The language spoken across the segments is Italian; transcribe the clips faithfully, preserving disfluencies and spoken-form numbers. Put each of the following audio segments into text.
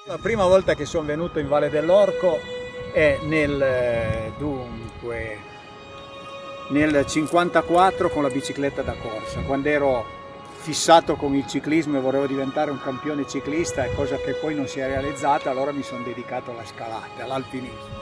La prima volta che sono venuto in Valle dell'Orco è nel, dunque, nel cinquantaquattro con la bicicletta da corsa, quando ero fissato con il ciclismo e volevo diventare un campione ciclista, cosa che poi non si è realizzata, allora mi sono dedicato alla scalata, all'alpinismo.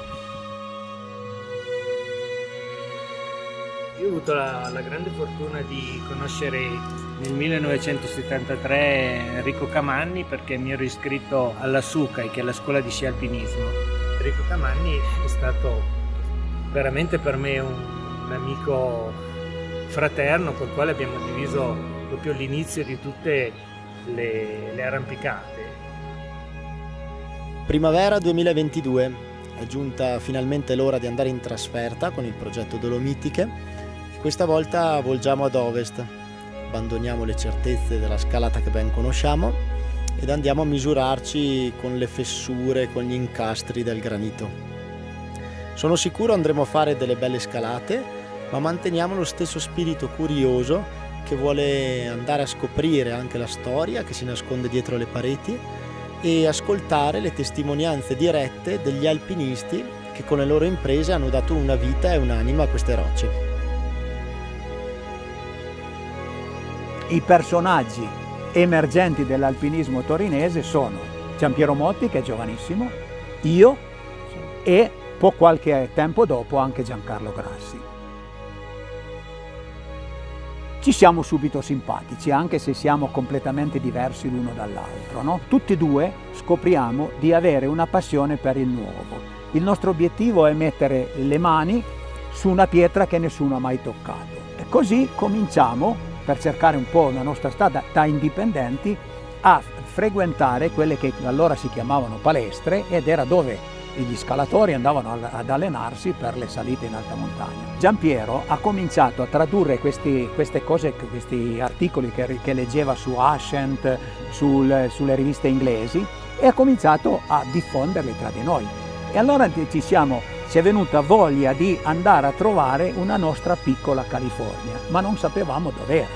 Io ho avuto la, la grande fortuna di conoscere nel millenovecentosettantatré Enrico Camanni, perché mi ero iscritto alla SUCAI, che è la scuola di sci alpinismo. Enrico Camanni è stato veramente per me un, un amico fraterno col quale abbiamo diviso proprio l'inizio di tutte le, le arrampicate. Primavera duemilaventidue, è giunta finalmente l'ora di andare in trasferta con il progetto Dolomitiche. Questa volta volgiamo ad ovest, abbandoniamo le certezze della scalata che ben conosciamo ed andiamo a misurarci con le fessure, con gli incastri del granito. Sono sicuro andremo a fare delle belle scalate, ma manteniamo lo stesso spirito curioso che vuole andare a scoprire anche la storia che si nasconde dietro le pareti e ascoltare le testimonianze dirette degli alpinisti che con le loro imprese hanno dato una vita e un'anima a queste rocce. I personaggi emergenti dell'alpinismo torinese sono Giampiero Motti, che è giovanissimo, io e po' qualche tempo dopo anche Giancarlo Grassi. Ci siamo subito simpatici, anche se siamo completamente diversi l'uno dall'altro, no? Tutti e due scopriamo di avere una passione per il nuovo. Il nostro obiettivo è mettere le mani su una pietra che nessuno ha mai toccato. E così cominciamo, per cercare un po' la nostra strada da indipendenti, a frequentare quelle che allora si chiamavano palestre ed era dove gli scalatori andavano ad allenarsi per le salite in alta montagna. Giampiero ha cominciato a tradurre questi, queste cose, questi articoli che, che leggeva su Ascent, sul, sulle riviste inglesi, e ha cominciato a diffonderli tra di noi. E allora ci siamo, ci è venuta voglia di andare a trovare una nostra piccola California, ma non sapevamo dov'era.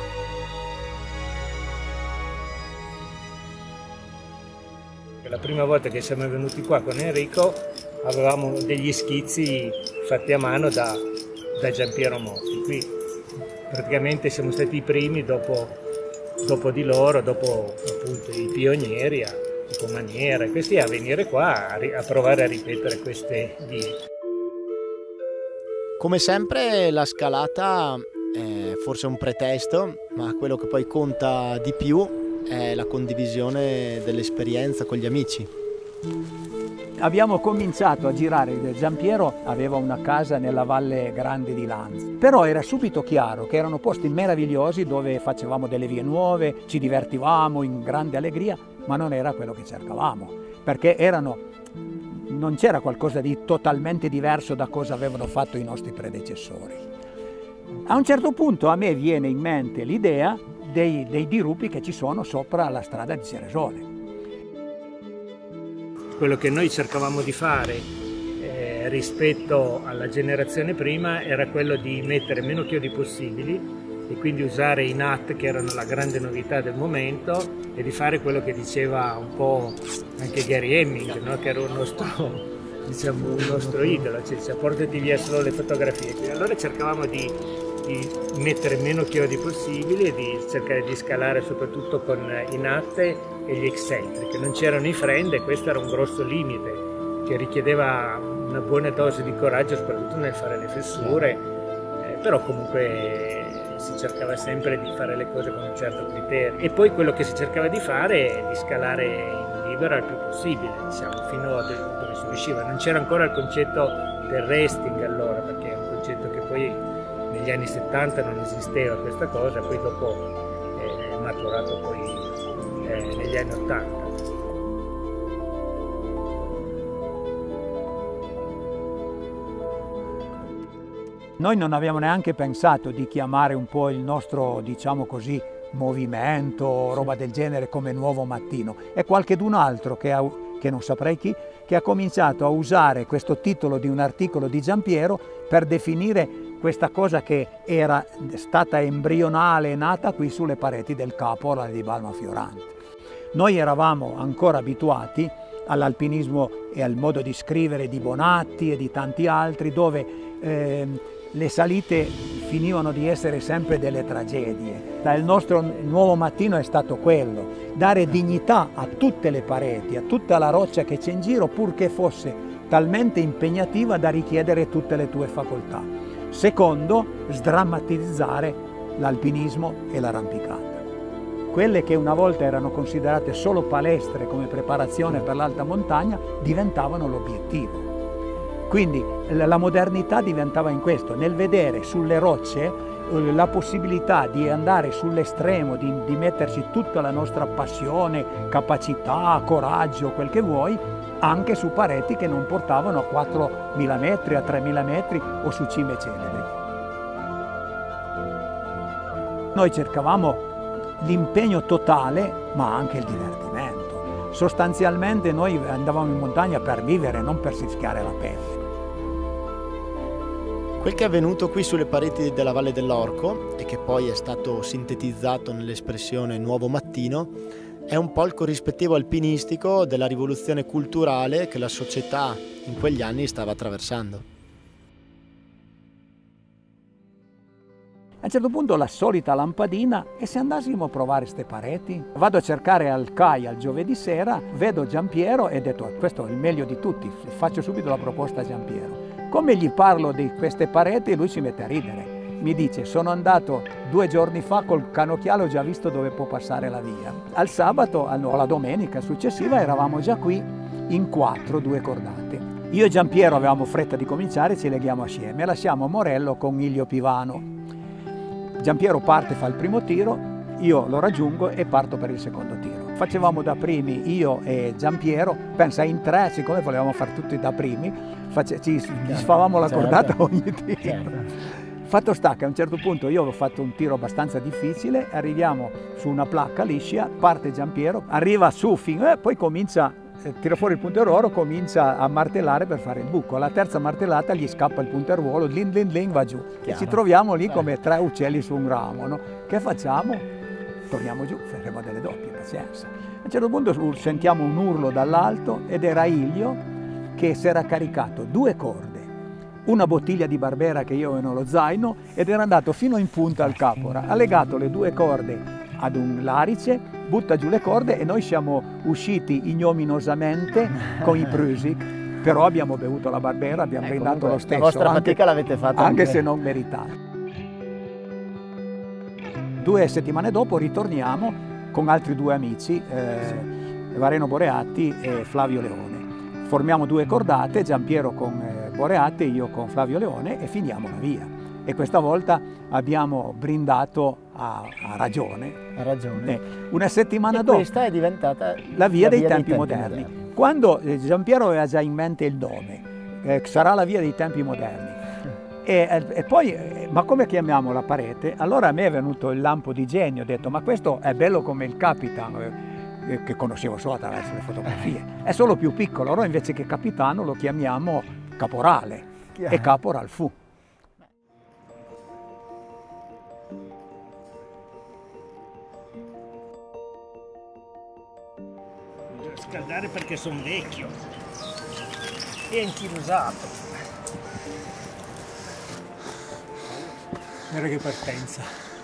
La prima volta che siamo venuti qua con Enrico avevamo degli schizzi fatti a mano da, da Giampiero Motti. Qui praticamente siamo stati i primi dopo, dopo di loro, dopo appunto i pionieri, a, tipo Maniera, questi a venire qua a, a provare a ripetere queste vie. Come sempre la scalata è forse un pretesto, ma quello che poi conta di più è la condivisione dell'esperienza con gli amici. Abbiamo cominciato a girare, Giampiero aveva una casa nella Valle Grande di Lanz, però era subito chiaro che erano posti meravigliosi dove facevamo delle vie nuove, ci divertivamo in grande allegria, ma non era quello che cercavamo, perché erano, non c'era qualcosa di totalmente diverso da cosa avevano fatto i nostri predecessori. A un certo punto a me viene in mente l'idea Dei, dei dirupi che ci sono sopra la strada di Ceresole. Quello che noi cercavamo di fare eh, rispetto alla generazione prima era quello di mettere meno chiodi possibili e quindi usare i N A T, che erano la grande novità del momento, e di fare quello che diceva un po' anche Gary Hemming, no? Che era un nostro, diciamo, un nostro idolo, cioè, cioè portati via solo le fotografie. Quindi allora cercavamo di di mettere meno chiodi possibili e di cercare di scalare soprattutto con i N A T e gli eccentric. Non c'erano i friend e questo era un grosso limite che richiedeva una buona dose di coraggio, soprattutto nel fare le fessure, eh, però comunque si cercava sempre di fare le cose con un certo criterio. E poi quello che si cercava di fare è di scalare in libero il più possibile, diciamo, fino a dove si riusciva. Non c'era ancora il concetto del resting allora, perché è un concetto che poi negli anni settanta non esisteva questa cosa, poi dopo è maturato poi eh, negli anni ottanta. Noi non abbiamo neanche pensato di chiamare un po' il nostro, diciamo così, movimento, roba del genere, come Nuovo Mattino. È qualchedun altro che, ha, che non saprei chi, che ha cominciato a usare questo titolo di un articolo di Giampiero per definire questa cosa che era stata embrionale e nata qui sulle pareti del Caporal di Balma Fiorante. Noi eravamo ancora abituati all'alpinismo e al modo di scrivere di Bonatti e di tanti altri, dove eh, le salite finivano di essere sempre delle tragedie. Il nostro nuovo mattino è stato quello, dare dignità a tutte le pareti, a tutta la roccia che c'è in giro, purché fosse talmente impegnativa da richiedere tutte le tue facoltà. Secondo, sdrammatizzare l'alpinismo e l'arrampicata. Quelle che una volta erano considerate solo palestre come preparazione per l'alta montagna diventavano l'obiettivo. Quindi la modernità diventava in questo, nel vedere sulle rocce la possibilità di andare sull'estremo, di, di metterci tutta la nostra passione, capacità, coraggio, quel che vuoi, anche su pareti che non portavano a quattromila metri, a tremila metri o su cime celebri. Noi cercavamo l'impegno totale, ma anche il divertimento. Sostanzialmente noi andavamo in montagna per vivere, non per rischiare la pelle. Quel che è avvenuto qui sulle pareti della Valle dell'Orco, e che poi è stato sintetizzato nell'espressione Nuovo Mattino, è un po' il corrispettivo alpinistico della rivoluzione culturale che la società in quegli anni stava attraversando. A un certo punto la solita lampadina, e se andassimo a provare queste pareti? Vado a cercare al C A I al giovedì sera, vedo Giampiero e ho detto questo è il meglio di tutti, faccio subito la proposta a Giampiero. Come gli parlo di queste pareti lui si mette a ridere. Mi dice sono andato due giorni fa col canocchiale, ho già visto dove può passare la via. Al sabato, no, la domenica successiva eravamo già qui in quattro, due cordate. Io e Giampiero avevamo fretta di cominciare, ci leghiamo assieme e lasciamo Morello con Ilio Pivano. Giampiero parte, fa il primo tiro, io lo raggiungo e parto per il secondo tiro. Facevamo da primi io e Giampiero, pensa in tre, siccome volevamo fare tutti da primi, face, ci disfavamo la cordata certo. ogni tiro. Certo. Fatto sta che a un certo punto io ho fatto un tiro abbastanza difficile, arriviamo su una placca liscia, parte Giampiero, arriva su fin, eh, poi comincia, eh, tira fuori il punteruolo, comincia a martellare per fare il buco. Alla terza martellata gli scappa il punteruolo, lin lin lin va giù. Chiaro. E ci troviamo lì come tre uccelli su un ramo, no? Che facciamo? Torniamo giù, faremo delle doppie, pazienza. A un certo punto sentiamo un urlo dall'alto ed era Ilio che si era caricato due corde, una bottiglia di Barbera che io avevo nello zaino ed era andato fino in punta al Capora, ha legato le due corde ad un larice, butta giù le corde e noi siamo usciti ignominosamente con i Prusik, però abbiamo bevuto la Barbera, abbiamo eh, brindato lo stesso. La vostra anche, fatica l'avete fatta anche, anche se non meritata. Due settimane dopo ritorniamo con altri due amici, eh, sì. Vareno Boreatti e Flavio Leone. Formiamo due cordate, Giampiero con eh, Boreatti e io con Flavio Leone e finiamo la via. E questa volta abbiamo brindato a, a ragione. A ragione. Eh, una settimana e dopo questa è diventata la via, la dei, via tempi dei tempi moderni. moderni. Quando eh, Giampiero aveva già in mente il nome, eh, sarà la via dei tempi moderni. E, e poi, eh, ma come chiamiamo la parete? Allora a me è venuto il lampo di genio, ho detto ma questo è bello come il Capitan, eh, che conoscevo solo attraverso le fotografie, è solo più piccolo, allora invece che Capitano lo chiamiamo Caporale. Chiaro. E Caporal fu. Devo scaldare perché sono vecchio e anchilosato. Guarda che partenza.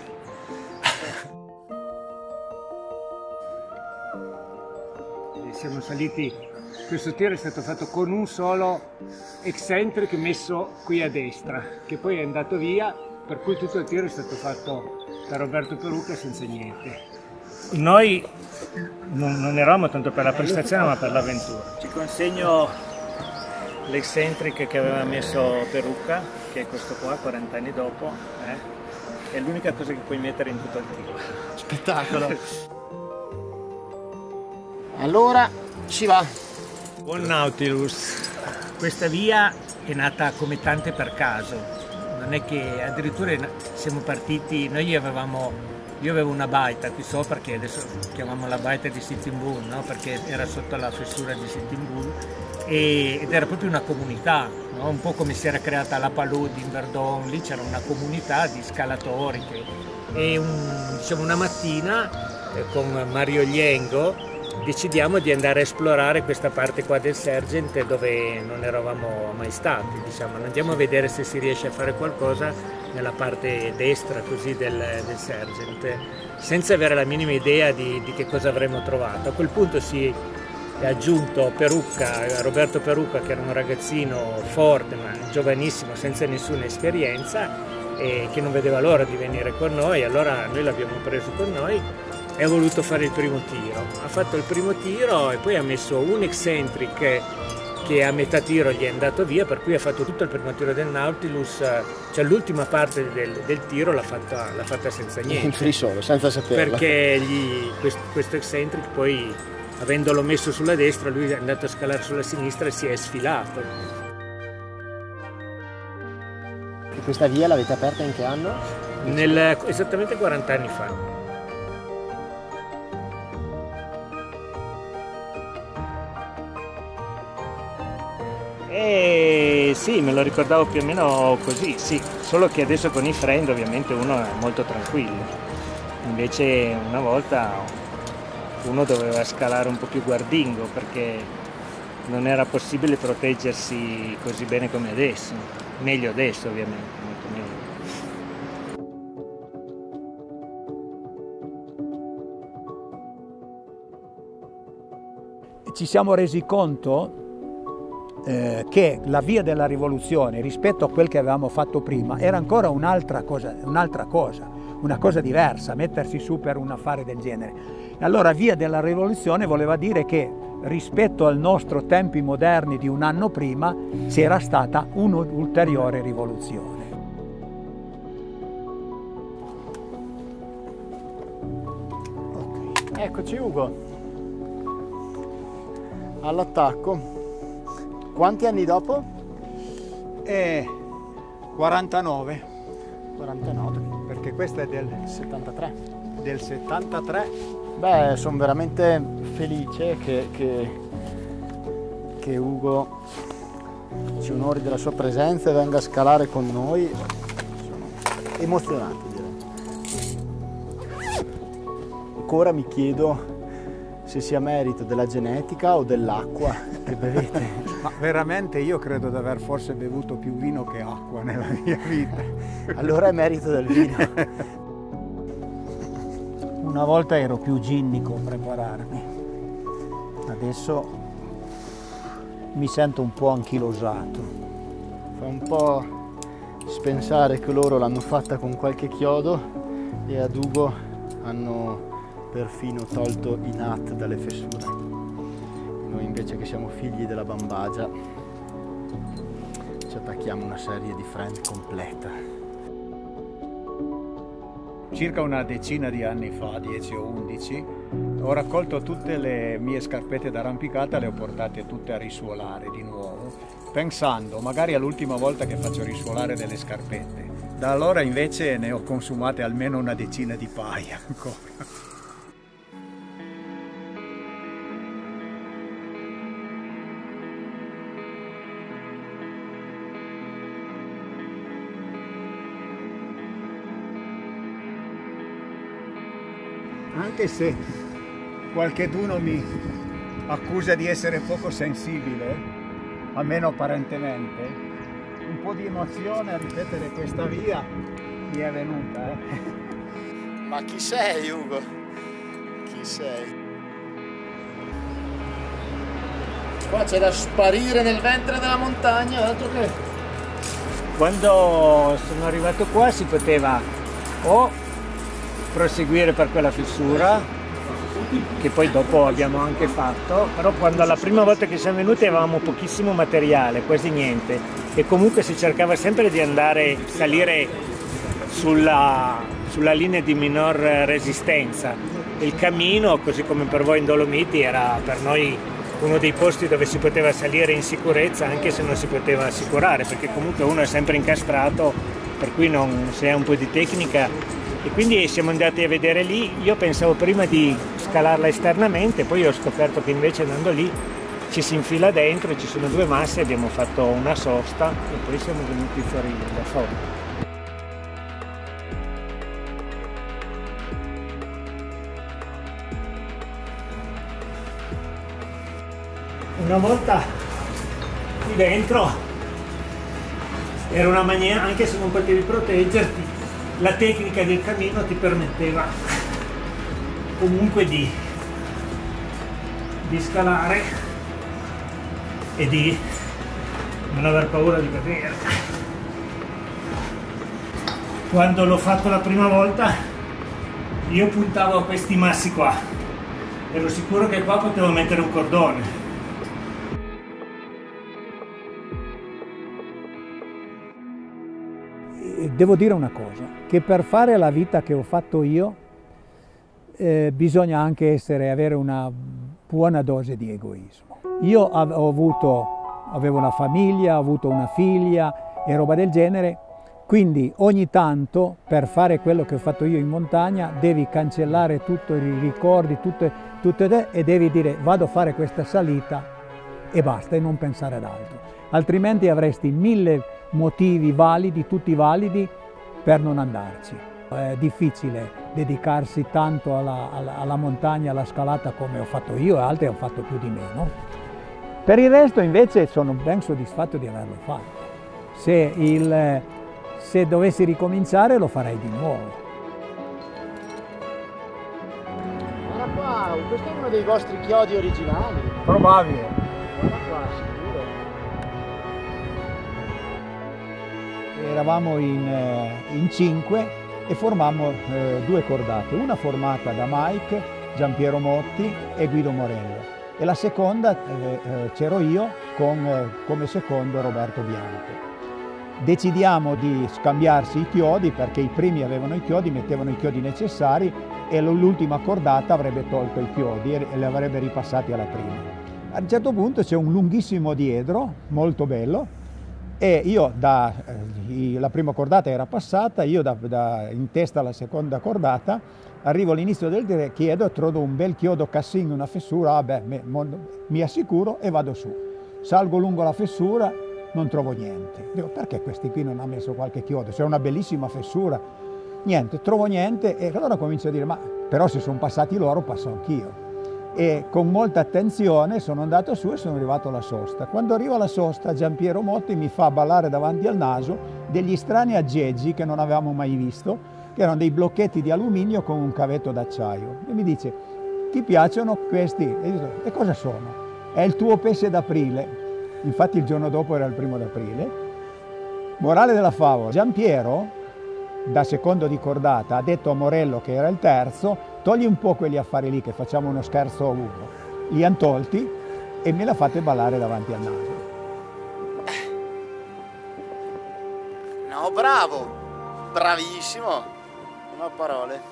E siamo saliti, questo tiro è stato fatto con un solo eccentric messo qui a destra, che poi è andato via, per cui tutto il tiro è stato fatto da Roberto Perucca senza niente. Noi non, non eravamo tanto per la prestazione ma per l'avventura. Ci consegno l'eccentric che aveva messo Perucca, che è questo qua, quaranta anni dopo, eh? È l'unica cosa che puoi mettere in tutto il tiro. Spettacolo! Allora, ci va! Buon Nautilus! Questa via è nata come tante per caso, non è che addirittura siamo partiti, noi avevamo, io avevo una baita qui sopra che adesso chiamiamo la baita di Sitting Bull, no? Perché era sotto la fessura di Sitting Bull. Ed era proprio una comunità, no? Un po' come si era creata la Palud in Verdon, lì c'era una comunità di scalatori che, e un, diciamo una mattina eh, con Mario Liengo decidiamo di andare a esplorare questa parte qua del Sergent dove non eravamo mai stati, diciamo. Andiamo a vedere se si riesce a fare qualcosa nella parte destra così del, del Sergent, senza avere la minima idea di, di che cosa avremmo trovato. A quel punto si è aggiunto Perucca, Roberto Perucca, che era un ragazzino forte ma giovanissimo, senza nessuna esperienza, e che non vedeva l'ora di venire con noi. Allora noi l'abbiamo preso con noi e ha voluto fare il primo tiro. Ha fatto il primo tiro e poi ha messo un eccentric che a metà tiro gli è andato via, per cui ha fatto tutto il primo tiro del Nautilus, cioè l'ultima parte del, del tiro l'ha fatta, l'ha fatta senza niente. In free solo, senza saperlo. Perché gli, questo, questo eccentric poi, avendolo messo sulla destra, lui è andato a scalare sulla sinistra e si è sfilato. E questa via l'avete aperta in che anno? Nel, esattamente quaranta anni fa. Eh, sì, me lo ricordavo più o meno così, sì, solo che adesso con i friend ovviamente uno è molto tranquillo, invece una volta uno doveva scalare un po' più guardingo perché non era possibile proteggersi così bene come adesso, meglio adesso ovviamente, molto meglio. Ci siamo resi conto Eh, che la via della rivoluzione rispetto a quel che avevamo fatto prima era ancora un'altra cosa, un'altra cosa, una cosa diversa, mettersi su per un affare del genere. E allora via della rivoluzione voleva dire che rispetto al nostro tempi moderni di un anno prima c'era stata un'ulteriore rivoluzione. Okay. Eccoci Ugo, all'attacco. Quanti anni dopo? Eh, quarantanove. quarantanove. Perché questo è del settantatré. Del settantatré. Beh, sono veramente felice che, che, che Ugo ci onori della sua presenza e venga a scalare con noi. Sono emozionato, direi. Ancora mi chiedo se sia merito della genetica o dell'acqua che bevete. Ma veramente io credo di aver forse bevuto più vino che acqua nella mia vita. Allora è merito del vino. Una volta ero più ginnico a prepararmi, adesso mi sento un po' anchilosato. Fa un po' spensare che loro l'hanno fatta con qualche chiodo e ad Ugo hanno perfino tolto i nut dalle fessure. Noi invece, che siamo figli della bambagia, ci attacchiamo a una serie di friend completa. Circa una decina di anni fa, dieci o undici, ho raccolto tutte le mie scarpette d'arrampicata, le ho portate tutte a risuolare di nuovo, pensando magari all'ultima volta che faccio risuolare delle scarpette. Da allora invece ne ho consumate almeno una decina di paia ancora. Anche se qualcheduno mi accusa di essere poco sensibile, almeno apparentemente, un po' di emozione a ripetere questa via mi è venuta. Eh? Ma chi sei, Ugo? Chi sei? Qua c'è da sparire nel ventre della montagna, altro che... Quando sono arrivato qua si poteva o proseguire per quella fessura, che poi dopo abbiamo anche fatto, però quando la prima volta che siamo venuti avevamo pochissimo materiale, quasi niente, e comunque si cercava sempre di andare, salire sulla, sulla linea di minor resistenza. Il cammino, così come per voi in Dolomiti, era per noi uno dei posti dove si poteva salire in sicurezza, anche se non si poteva assicurare, perché comunque uno è sempre incastrato, per cui non, se ha un po' di tecnica. E quindi siamo andati a vedere lì. Io pensavo prima di scalarla esternamente, poi ho scoperto che invece andando lì ci si infila dentro, ci sono due masse, abbiamo fatto una sosta e poi siamo venuti fuori da fuori. Una volta qui dentro era una maniera, anche se non potevi proteggerti, la tecnica del cammino ti permetteva comunque di, di scalare e di non aver paura di cadere. Quando l'ho fatto la prima volta io puntavo a questi massi qua, ero sicuro che qua potevo mettere un cordone. Devo dire una cosa, che per fare la vita che ho fatto io eh, bisogna anche essere, avere una buona dose di egoismo. Io ho avuto, avevo una famiglia, ho avuto una figlia e roba del genere, quindi ogni tanto per fare quello che ho fatto io in montagna devi cancellare tutto, i ricordi, tutte, tutte, e devi dire vado a fare questa salita e basta, e non pensare ad altro. Altrimenti avresti mille motivi validi, tutti validi, per non andarci. È difficile dedicarsi tanto alla, alla, alla montagna, alla scalata come ho fatto io, e altri hanno fatto più di me, no? Per il resto invece sono ben soddisfatto di averlo fatto. Se, il, se dovessi ricominciare lo farei di nuovo. Guarda qua, questo è uno dei vostri chiodi originali. Probabile. Guarda qua, sicuro. Eravamo in, in cinque e formammo eh, due cordate, una formata da Mike, Giampiero Motti e Guido Morello, e la seconda eh, eh, c'ero io con eh, come secondo Roberto Bianco. Decidiamo di scambiarsi i chiodi perché i primi avevano i chiodi, mettevano i chiodi necessari e l'ultima cordata avrebbe tolto i chiodi e li avrebbe ripassati alla prima. A un certo punto c'è un lunghissimo diedro, molto bello, e io, da, eh, la prima cordata era passata, io da, da, in testa alla seconda cordata, arrivo all'inizio del dire, chiedo, trovo un bel chiodo Cassin, una fessura, vabbè, me, mi assicuro e vado su. Salgo lungo la fessura, non trovo niente. Dico, perché questi qui non hanno messo qualche chiodo? C'è una bellissima fessura. Niente, trovo niente e allora comincio a dire, ma però se sono passati loro, passo anch'io. E con molta attenzione sono andato su e sono arrivato alla sosta. Quando arrivo alla sosta, Giampiero Motti mi fa ballare davanti al naso degli strani aggeggi che non avevamo mai visto, che erano dei blocchetti di alluminio con un cavetto d'acciaio. E mi dice, ti piacciono questi? E io dico, e cosa sono? È il tuo pesce d'aprile. Infatti il giorno dopo era il primo d'aprile. Morale della favola, Giampiero, da secondo di cordata, ha detto a Morello, che era il terzo, togli un po' quegli affari lì che facciamo uno scherzo a uno. Li han tolti e me la fate ballare davanti al naso. No, bravo, bravissimo, non ho parole.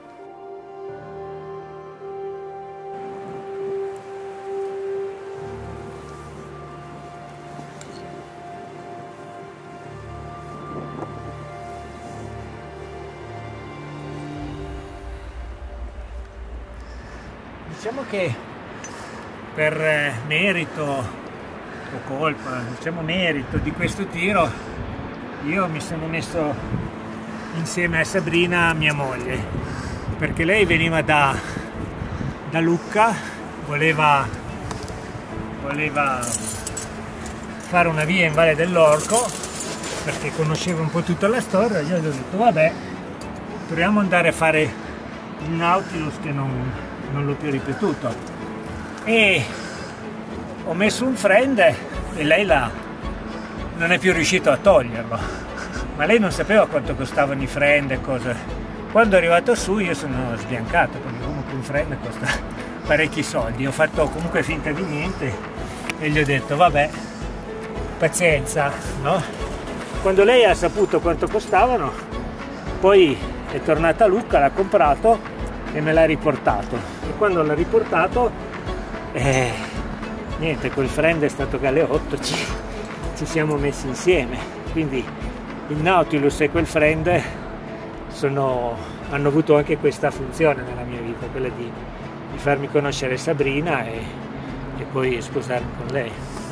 Diciamo che per merito o colpa, diciamo merito di questo tiro, io mi sono messo insieme a Sabrina, mia moglie, perché lei veniva da, da Lucca, voleva, voleva fare una via in Valle dell'Orco, perché conosceva un po' tutta la storia. Io gli ho detto, vabbè, proviamo ad andare a fare il Nautilus, che non... non l'ho più ripetuto, e ho messo un friend e lei la, non è più riuscito a toglierlo, ma lei non sapeva quanto costavano i friend e cose. Quando è arrivato su io sono sbiancato, perché comunque un friend costa parecchi soldi. Ho fatto comunque finta di niente e gli ho detto vabbè, pazienza, no? Quando lei ha saputo quanto costavano, poi è tornata a Lucca, l'ha comprato e me l'ha riportato, e quando l'ha riportato eh, niente, quel friend è stato che alle otto ci, ci siamo messi insieme, quindi il Nautilus e quel friend sono, hanno avuto anche questa funzione nella mia vita, quella di, di farmi conoscere Sabrina e, e poi sposarmi con lei.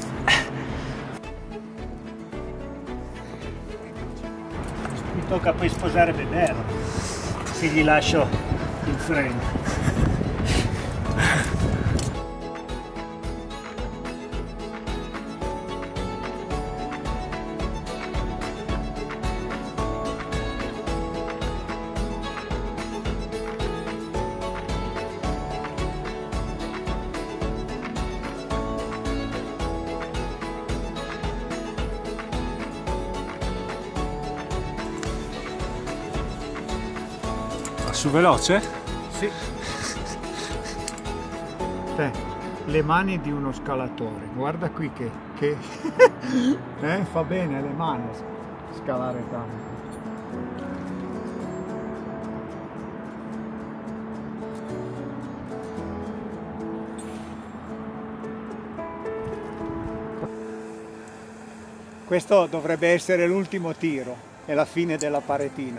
Mi tocca poi sposare Bebero, se gli lascio il friend. Su veloce? Sì. Te, le mani di uno scalatore, guarda qui che, che eh, fa bene le mani scalare tanto. Questo dovrebbe essere l'ultimo tiro, è la fine della paretina.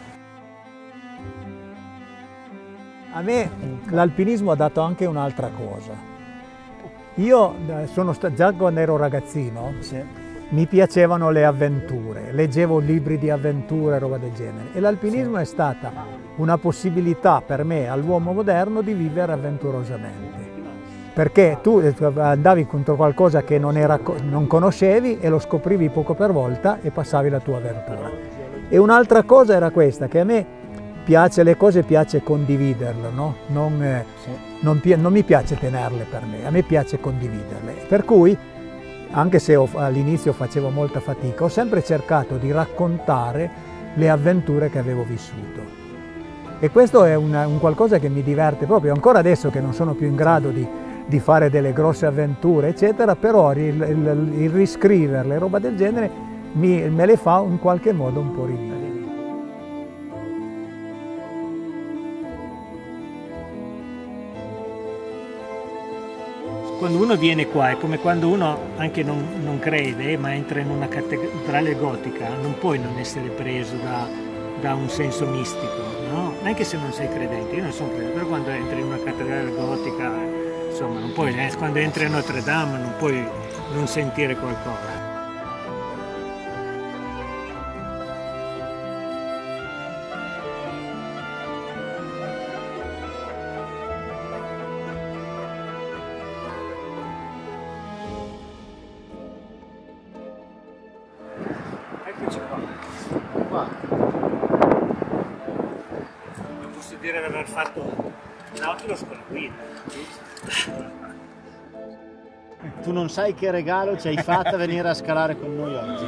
A me l'alpinismo ha dato anche un'altra cosa. Io sono sta- già quando ero ragazzino, sì, mi piacevano le avventure, leggevo libri di avventure e roba del genere. E l'alpinismo, sì, è stata una possibilità per me, all'uomo moderno, di vivere avventurosamente. Perché tu andavi contro qualcosa che non, era, non conoscevi e lo scoprivi poco per volta e passavi la tua avventura. E un'altra cosa era questa, che a me piace, le cose piace condividerle, no? Non, eh, non, non mi piace tenerle per me, a me piace condividerle. Per cui, anche se all'inizio facevo molta fatica, ho sempre cercato di raccontare le avventure che avevo vissuto. E questo è una, un qualcosa che mi diverte proprio, ancora adesso che non sono più in grado di di fare delle grosse avventure, eccetera, però il, il, il riscriverle, roba del genere, mi, me le fa in qualche modo un po' ridere. Quando uno viene qua è come quando uno anche non, non crede, ma entra in una cattedrale gotica, non puoi non essere preso da, da un senso mistico, no? Anche se non sei credente, io non sono credente, però quando entri in una cattedrale gotica, insomma, non puoi, eh, quando entri a Notre Dame non puoi non sentire qualcosa. Eccoci qua. Qua. Non posso dire di aver fatto Nautilus con la guida. Tu non sai che regalo ci hai fatto a venire a scalare con noi oggi.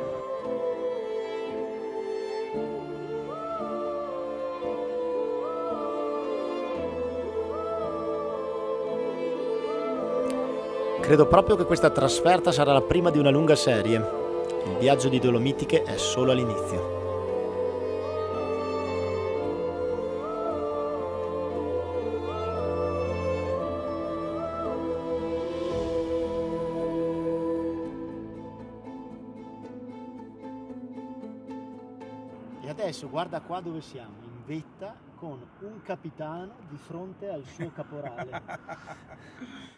Credo proprio che questa trasferta sarà la prima di una lunga serie. Il viaggio di Dolomitiche è solo all'inizio. E adesso guarda qua dove siamo, in vetta con un capitano di fronte al suo caporale.